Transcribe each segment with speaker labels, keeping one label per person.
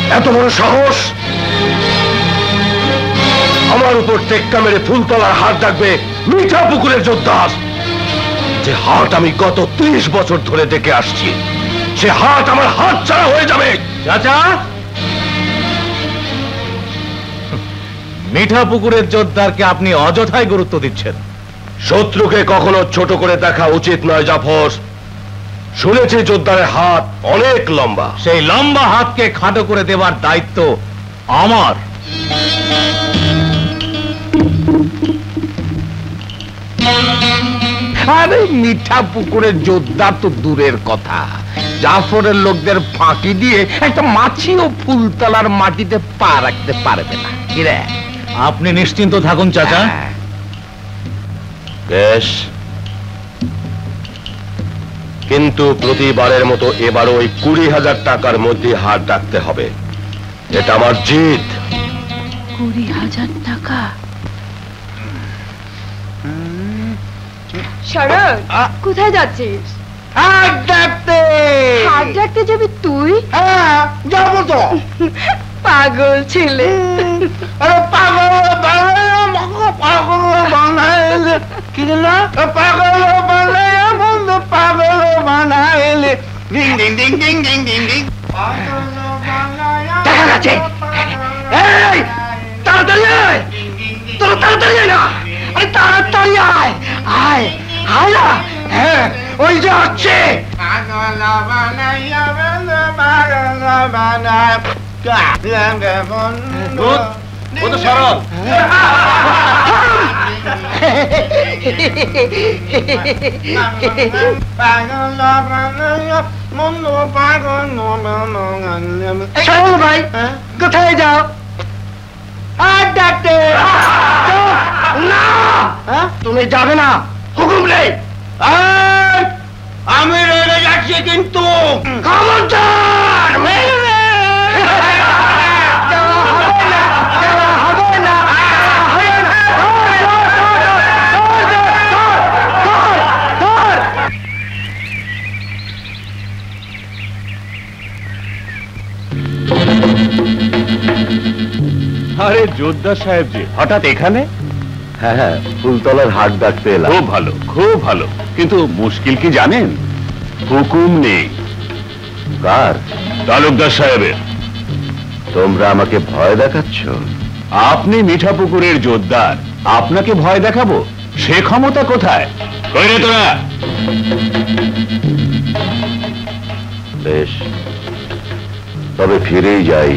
Speaker 1: এত বড় সাহস! আমার উপর টেক্কা মেরে ফুলতলার হাট ডাকবে মিঠা পুকুরের যোদ্ধা, যে হাট আমি গত 30 বছর ধরে দেখে আসছি, সে হাট আমার হাত ছাড়া হয়ে যাবে।
Speaker 2: চাচা, মিঠা পুকুরের যোদ্ধারকে আপনি অযথাই গুরুত্ব দিচ্ছেন।
Speaker 1: শত্রুকে কখনো ছোট করে দেখা উচিত নয় জাফর। শুনেছি যোদ্ধারের হাত অনেক লম্বা।
Speaker 2: সেই লম্বা হাতকে খাটো করে দেবার দায়িত্ব আমার।
Speaker 3: আরে মিঠা পুকুরের যোদ্ধা তো দূরের কথা, জাফরের লোকদের ফাঁকি দিয়ে একটা মাছিও ফুলতলার মাটিতে পা রাখতে পারবে না। কিরে,
Speaker 2: আপনি নিশ্চিন্ত থাকুন চাচা।
Speaker 1: বেশ, কিন্তু প্রতিবারের মতো এবারও ওই 20,000 টাকার মধ্যে হাত ডাকতে হবে। এটা আমার জিত।
Speaker 4: 20,000 টাকা? শরৎ, কোথায় যাচ্ছিস?
Speaker 3: হাত ডাকতে।
Speaker 4: হাত ডাকতে যাবি তুই?
Speaker 3: হ্যাঁ, যাবো তো।
Speaker 4: পাগল ছেলে।
Speaker 3: আরে পাগল বানাইলে কি না, পাগল বানাইলে বন্ধু, পাগল বানাইলে ডিং ডিং ডিং ডিং ডিং ডিং ডিং। দেখা যাচ্ছে। এই তাড়াতাড়ি আয়, তোরা তাড়াতাড়ি আয় না। আরে তাড়াতাড়ি আয়, আয় আয় না। হ্যাঁ, ওই যে হচ্ছে পাগল বানাইয়া বন্ধু, পাগল বানায়।
Speaker 2: শরৎ,
Speaker 3: ভাই কোথায় যাও? হাত ডাকতে। না, তুমি যাবে না, হুকুম নেই। আমি রেগে যাচ্ছি কিন্তু। খবরদার!
Speaker 2: আরে যোদ্ধা সাহেব জি, হঠাৎ এখানে?
Speaker 1: হ্যাঁ হ্যাঁ, ফুলতলার হাট ডাকতে এলাম।
Speaker 2: খুব ভালো, খুব ভালো, কিন্তু মুশকিল কি জানেন? হুকুম নেই।
Speaker 1: কার?
Speaker 2: তালুকদার সাহেবের।
Speaker 1: তোমরা আমাকে ভয় দেখাচ্ছ?
Speaker 2: আপনি মিঠা পুকুরের যোদ্ধার, আপনাকে ভয় দেখাবো সে ক্ষমতা কোথায়? কই রে তোরা?
Speaker 1: বেশ, তবে ফিরেই যাই।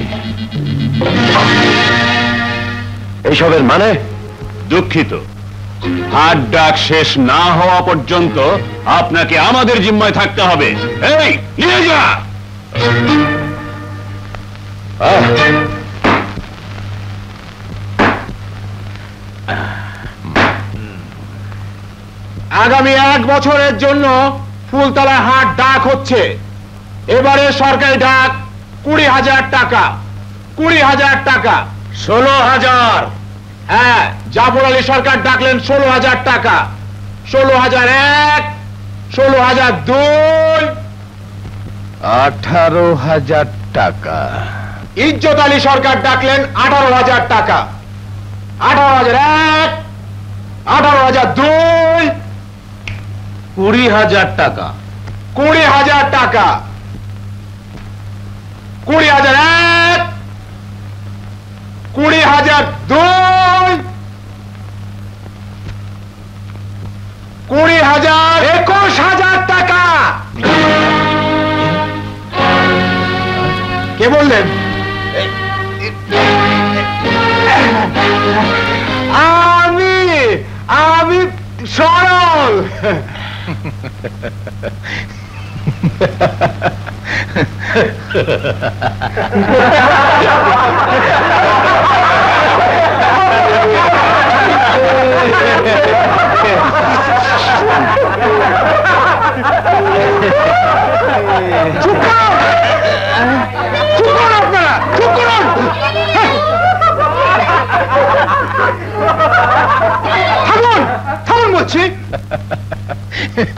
Speaker 1: এসবের মানে?
Speaker 2: দুঃখিত, হাট ডাক শেষ না হওয়া পর্যন্ত আপনাকে আমাদের জিম্মায় থাকতে হবে। এই নিয়ে যা।
Speaker 3: আগামী 1 বছরের জন্য ফুলতলা হাট ডাক হচ্ছে। এবারে সরকারি ডাক 20,000 টাকা। 20,000 টাকা।
Speaker 2: 16,000।
Speaker 3: হ্যাঁ, জাফর আলী সরকার ডাকলেন 16,000 টাকা। 16,001, 16,002,
Speaker 1: 18,000 টাকা।
Speaker 3: ইজ্জত আলী সরকার ডাকলেন 18,000 টাকা। 18,001, 18,002,
Speaker 2: 20,000 টাকা।
Speaker 3: 20,000 টাকা। 20,001, 20,002, 20,000, 21,000 টাকা। কে বললেন? আমি সরল।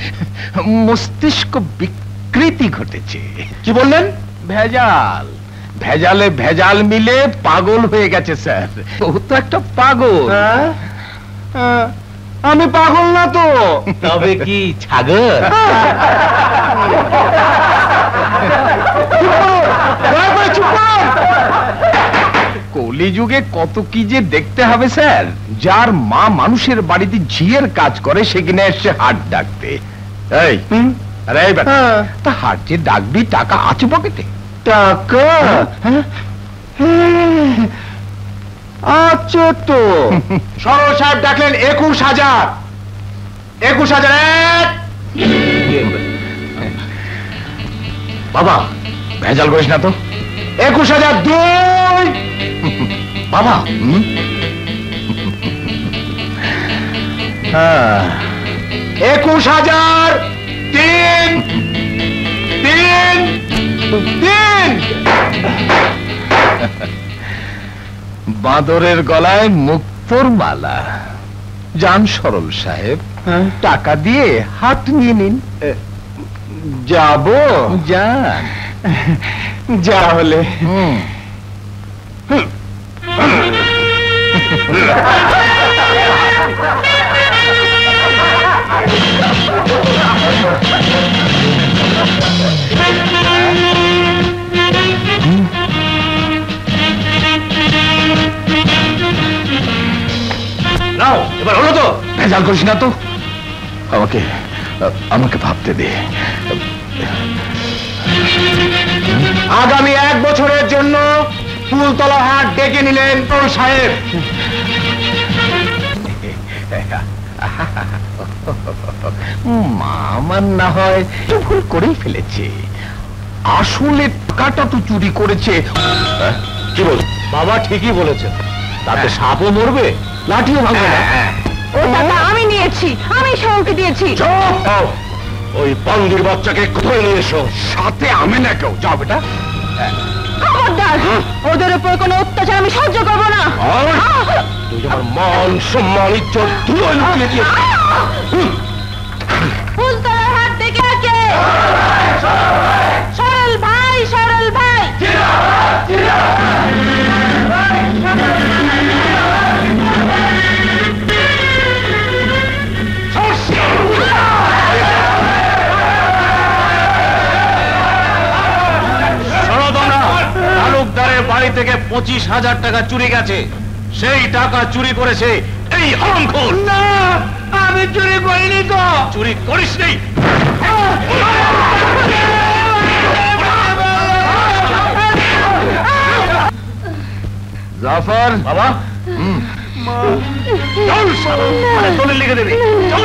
Speaker 3: মস্তিষ্ক বিকৃতি ঘটেছে। কি বললেন? ভেজাল।
Speaker 1: ভেজালে ভেজাল মিলে পাগল হয়ে গেছে স্যার। ও তো একটা পাগল।
Speaker 3: আমি পাগল না তো।
Speaker 1: তবে কি ছাগল? কলিযুগে কত কি যে দেখতে হবে স্যার। যার মা মানুষের বাড়িতে ঝিয়ের কাজ করে সেখানে এসে হাট ডাকতে। এই আরে বেটা, তা হাট যে ডাকবি, টাকা আছে পকেটে?
Speaker 3: টাকা আচ্ছা তো। সরল সাহেব ডাকলেন 21,000। 21,000 এক।
Speaker 1: বাবা ভেজাল করিস না তো।
Speaker 3: 21,000 দুই।
Speaker 1: বাবা
Speaker 3: 21,000 তিন। তিন তিন।
Speaker 1: বাঁদরের গলায় মুক্তোর মালা। যান সরল সাহেব, টাকা দিয়ে হাত নিয়ে নিন।
Speaker 3: যাব?
Speaker 1: যান।
Speaker 3: যা হলে।
Speaker 1: নাও, এবার হলো তো? ভেজাল করিস না তো। আমাকে আমাকে ভাবতে দে।
Speaker 3: আগামী 1 বছরের জন্য ফুলতলা হাট ডেকে নিলেন সরল সাহেব।
Speaker 1: মা আমার না হয় ভুল করেই ফেলেছে। আসলে টাকাটা তো চুরি করেছে। কি বল?
Speaker 3: বাবা ঠিকই বলেছেন।
Speaker 1: তাতে সাপও মরবে, লাঠিও ভাঙবে না।
Speaker 4: ও টাকা আমি নিয়েছি, আমি সৌকে দিয়েছি।
Speaker 1: চুপ! ওই পান্ডির বাচ্চাকে কোথায় নিয়ে এসো, সাথে আমি না কেউ। যাও বেটা।
Speaker 4: খবরদার, ওদের উপর কোনো অত্যাচার আমি সহ্য করবো না।
Speaker 1: তুই আমার মান সম্মান ইজ্জত ধুলোয় লুকিয়ে দিয়েছিস।
Speaker 4: ফুলতলার হাট থেকে আছে সরল ভাই, সরল ভাই।
Speaker 2: তালুকদারের বাড়ি থেকে 25,000 টাকা চুরি গেছে। সেই টাকা চুরি করেছে এই হরমখোর।
Speaker 3: না, আমি চুরি করিনি তো।
Speaker 2: চুরি করিস নেই?
Speaker 1: জাফর
Speaker 2: বাবা, চল দলিল লিখে দেবে। চল।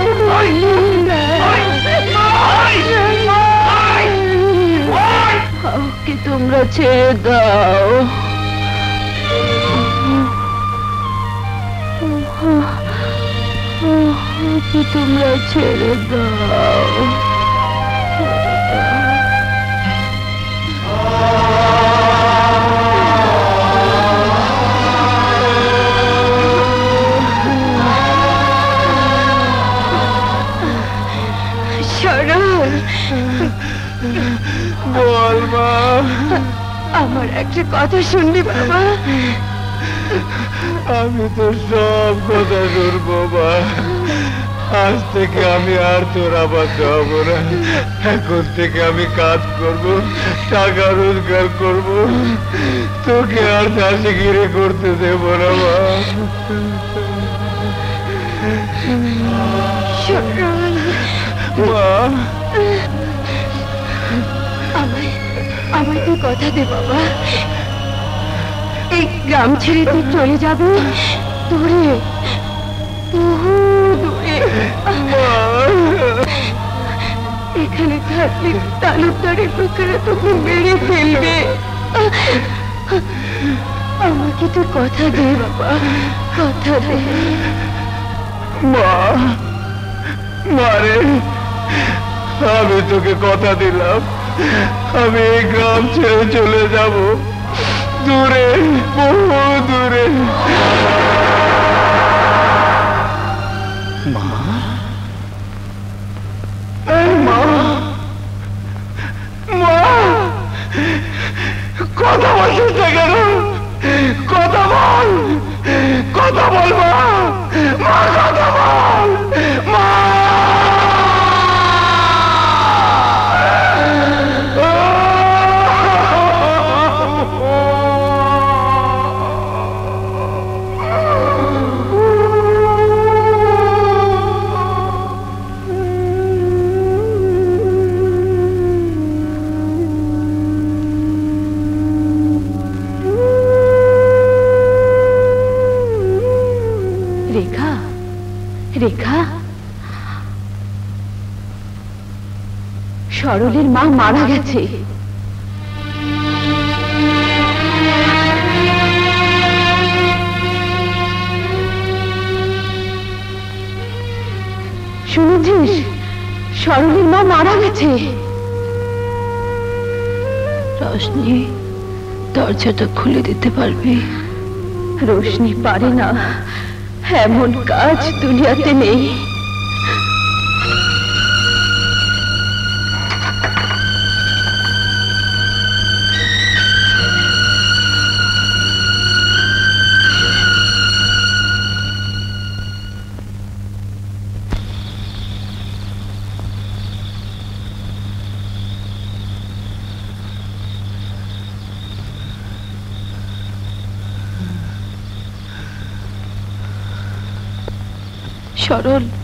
Speaker 4: ওকে তোমরা ছেড়ে দাও। ওকে তোমরা ছেড়ে দাও।
Speaker 3: বল মা।
Speaker 4: আমার একটা কথা শুনবি বাবা?
Speaker 3: আমি তো সব কথা শুনবো মা। আজ থেকে আমি আর তোর আবার যাব না। এখন থেকে আমি কাজ করব, টাকা রোজগার করব, তোকে আর চাষি গিরে করতে দেব না মা। মা,
Speaker 4: আমায় তুই কথা দে বাবা। এই গ্রাম ছেড়ে তুই চলে যাবি দূরে, বহু দূরে। এখানে থাকলে তালুকদারের লোকেরা তোকে মেরে ফেলবে। আমাকে তুই কথা দে বাবা, কথা দে।
Speaker 3: মা, মারে, আমি তোকে কথা দিলাম, আমি এই গ্রাম ছেড়ে চলে যাব, দূরে, বহু দূরে। মা, মা, মা, কথা
Speaker 4: সরলের মা মারা গেছে। শুনেছিস, সরলের মা মারা গেছে।
Speaker 5: রোশনি, দরজাটা খুলে দিতে পারবি?
Speaker 4: রোশনি পারে না, এমন কাজ দুনিয়াতে নেই।
Speaker 5: সরল,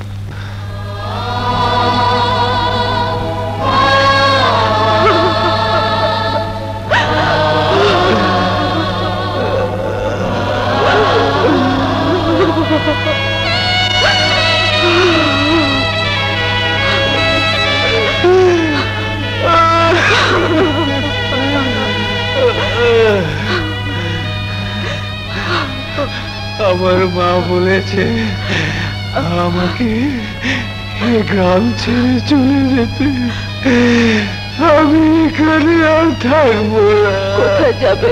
Speaker 3: আমার মা বলেছে আমাকে গ্রাম ছেড়ে চলে যেতে। আমি এখানে আর থাকবো না।
Speaker 5: কোথায় যাবে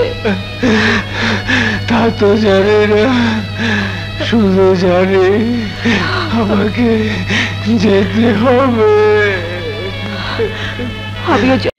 Speaker 3: তা তো জানে না, শুধু জানে আমাকে যেতে হবে।
Speaker 5: আমিও